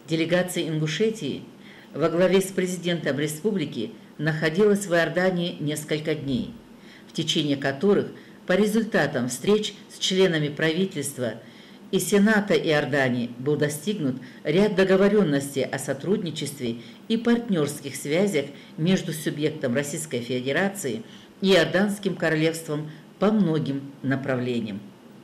Делегация Ингушетии во главе с президентом республики находилась в Иордании несколько дней, в течение которых по результатам встреч с членами правительства и Сената Иордании был достигнут ряд договоренностей о сотрудничестве и партнерских связях между субъектом Российской Федерации и Иорданским королевством по многим направлениям.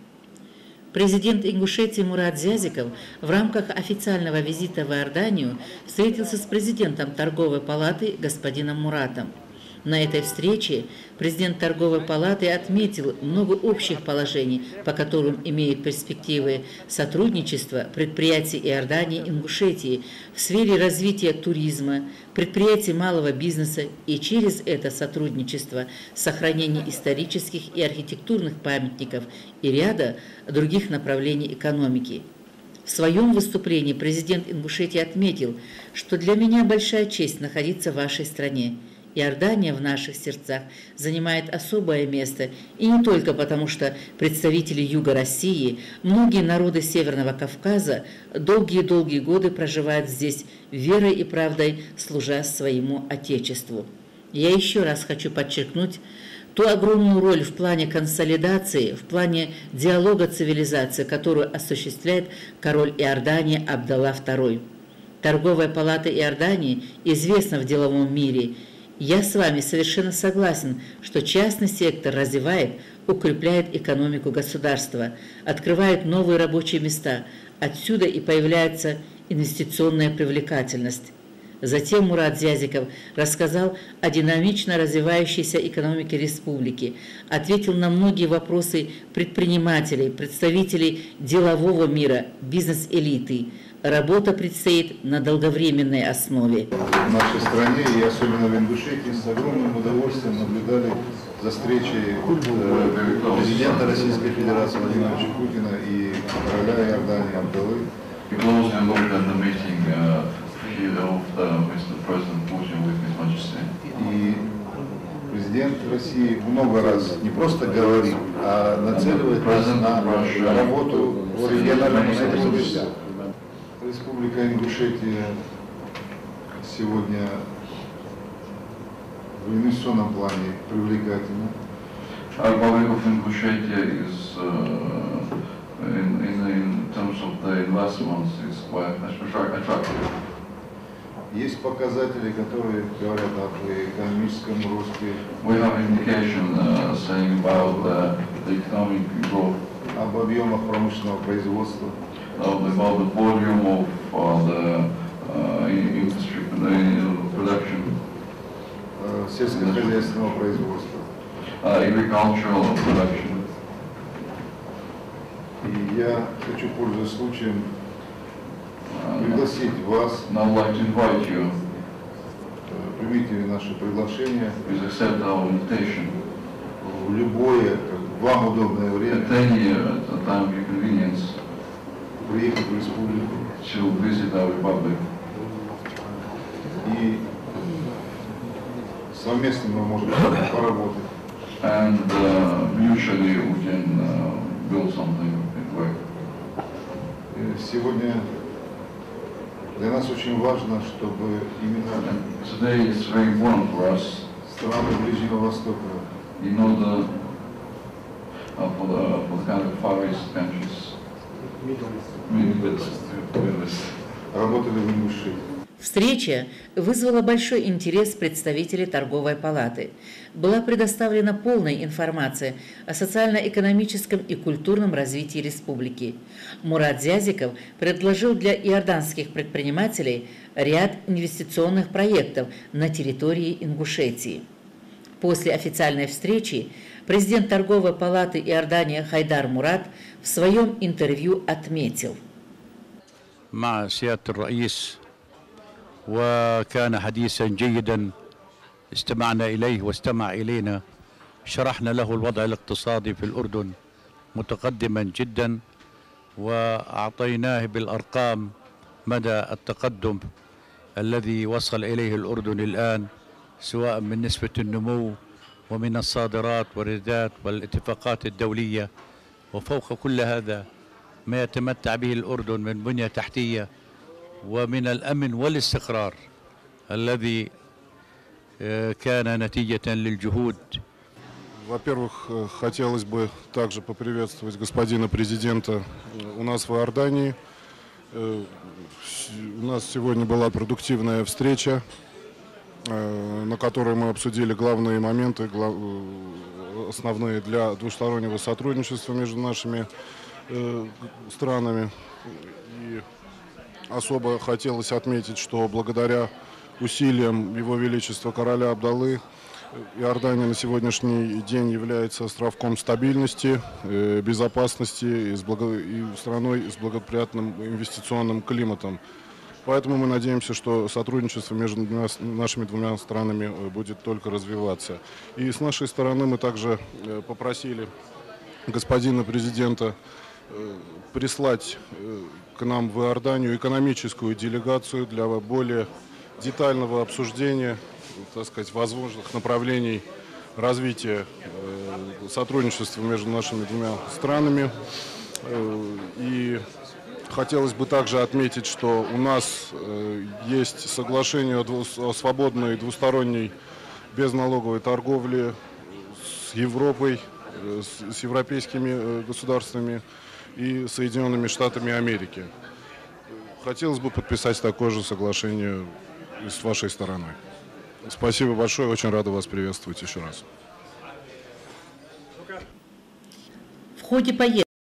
Президент Ингушетии Мурат Зязиков в рамках официального визита в Иорданию встретился с президентом торговой палаты господином Муратом. На этой встрече президент торговой палаты отметил много общих положений, по которым имеют перспективы сотрудничества предприятий Иордании и Ингушетии в сфере развития туризма, предприятий малого бизнеса и через это сотрудничество сохранение исторических и архитектурных памятников и ряда других направлений экономики. В своем выступлении президент Ингушетии отметил, что для меня большая честь находиться в вашей стране. Иордания в наших сердцах занимает особое место, и не только потому, что представители Юга России, многие народы Северного Кавказа долгие-долгие годы проживают здесь верой и правдой, служа своему Отечеству. Я еще раз хочу подчеркнуть ту огромную роль в плане консолидации, в плане диалога цивилизации, которую осуществляет король Иордании Абдалла II. Торговая палата Иордании известна в деловом мире. Я с вами совершенно согласен, что частный сектор развивает, укрепляет экономику государства, открывает новые рабочие места, отсюда и появляется инвестиционная привлекательность. Затем Мурат Зязиков рассказал о динамично развивающейся экономике республики, ответил на многие вопросы предпринимателей, представителей делового мира, бизнес-элиты. Работа предстоит на долговременной основе. В нашей стране и особенно в Ингушетии с огромным удовольствием наблюдали за встречей президента Российской Федерации Владимира Путина и короля Иордании Абдаллы. И президент России много раз не просто говорит, а нацеливает на работу с региональным правительством. Республика Ингушетия сегодня в инвестиционном плане привлекательна. Republic of Ingushetia is, in terms of the investments, is quite attractive. Есть показатели, которые говорят об экономическом росте. We have indication saying about the economic growth. Об объемах промышленного производства. About the volume of the industry production. Сельскохозяйственного производства. Agricultural production. И я хочу, пользуясь случаем, пригласить вас, like to invite you, примите наше приглашение, please accept our invitation, в любое вам удобное время, at a time of your convenience, приехать в республику, to visit our republic. И совместно мы можем поработать. And mutually we can build something at work. Сегодня для нас очень важно, чтобы именно Today it's very important for us, страны Ближнего Востока, in order for the kind of Far East countries, Middle East, работали в Ингушетии. Встреча вызвала большой интерес представителей торговой палаты. Была предоставлена полная информация о социально-экономическом и культурном развитии республики. Мурат Зязиков предложил для иорданских предпринимателей ряд инвестиционных проектов на территории Ингушетии. После официальной встречи президент торговой палаты Иордания Хайдар Мурат в своем интервью отметил: وكان حديثا جيدا استمعنا إليه واستمع إلينا شرحنا له الوضع الاقتصادي في الأردن متقدما جدا وأعطيناه بالأرقام مدى التقدم الذي وصل إليه الأردن الآن سواء من نسبة النمو ومن الصادرات والواردات والاتفاقات الدولية وفوق كل هذا ما يتمتع به الأردن من بنية تحتية ومن الأمن والاستقرار الذي كان نتيجة للجهود. Во-первых, хотелось бы также поприветствовать господина президента у нас в Иордании. У нас сегодня была продуктивная встреча, на которой мы обсудили главные моменты, основные для двустороннего сотрудничества между нашими странами. И особо хотелось отметить, что благодаря усилиям Его Величества короля Абдаллы Иордания на сегодняшний день является островком стабильности, безопасности и страной с благоприятным инвестиционным климатом. Поэтому мы надеемся, что сотрудничество между нашими двумя странами будет только развиваться. И с нашей стороны мы также попросили господина президента прислать к нам в Иорданию экономическую делегацию для более детального обсуждения, так сказать, возможных направлений развития сотрудничества между нашими двумя странами. И хотелось бы также отметить, что у нас есть соглашение о свободной двусторонней безналоговой торговле с Европой, с европейскими государствами и Соединенными Штатами Америки. Хотелось бы подписать такое же соглашение с вашей стороны. Спасибо большое, очень рада вас приветствовать еще раз. В ходе поездки